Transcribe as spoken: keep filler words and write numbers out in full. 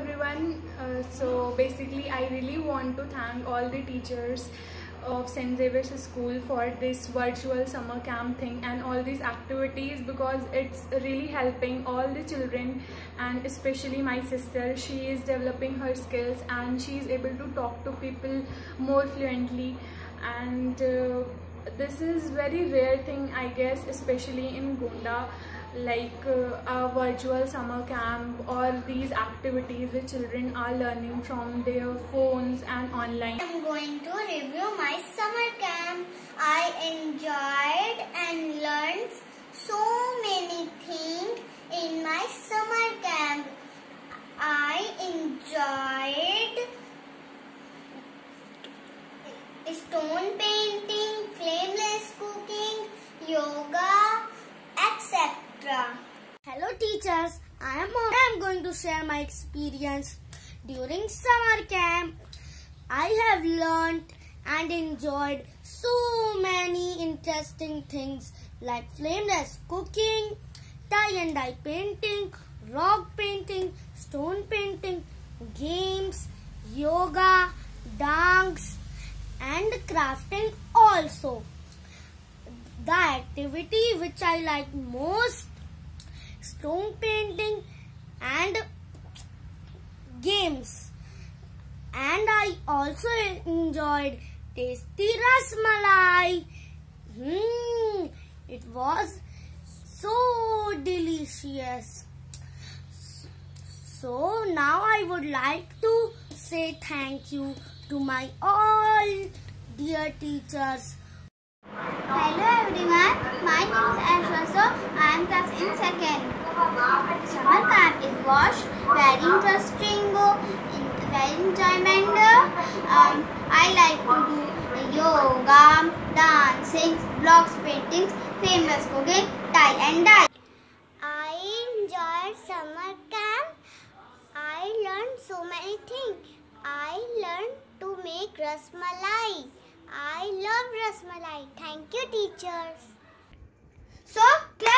everyone. Uh, so basically I really want to thank all the teachers of Saint Xavier's School for this virtual summer camp thing and all these activities, because it's really helping all the children, and especially my sister. She is developing her skills and she is able to talk to people more fluently, and uh, this is very rare thing, I guess, especially in Gonda, like uh, a virtual summer camp or these activities the children are learning from their phones and online. I am going to review my summer camp. I enjoyed and learned so many things in my summer camp. I enjoyed stone painting, flameless cooking, yoga, et cetera. Hello teachers, I am I am going to share my experience during summer camp. I have learned and enjoyed so many interesting things like flameless cooking, tie and dye painting, rock painting, stone painting, games, yoga, dance and crafting also. The activity which I like most, stone painting and games. And I also enjoyed tasty rasmalai. Hmm, it was so delicious. So now I would like to say thank you to my all dear teachers. Hello everyone, my name is Ashwaso. I am class in second. Summer camp is was very interesting, very enjoyment. Um, I like to do yoga, dancing, blocks, paintings, famous cooking, tie and dye. I enjoyed summer camp. I learned so many things. I learned to make rasmalai. I love rasmalai. Thank you, teachers. So,